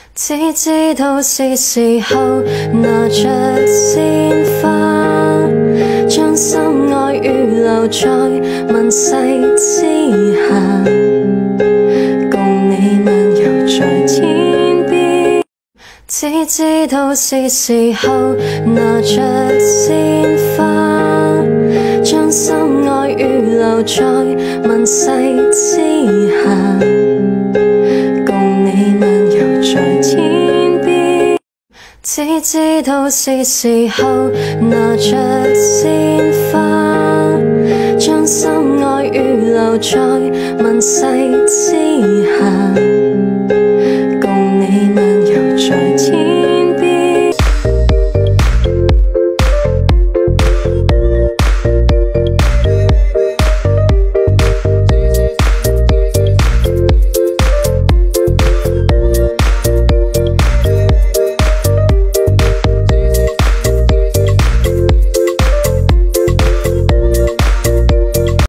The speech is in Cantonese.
只知道是時候拿着鮮花，將心愛預留在問世之下，共你漫遊在天邊。只知道是時候拿着鮮花，將心愛預留在問世之下，共你漫遊在天邊。只知道是時候拿着鮮花，將心愛預留在問世之下。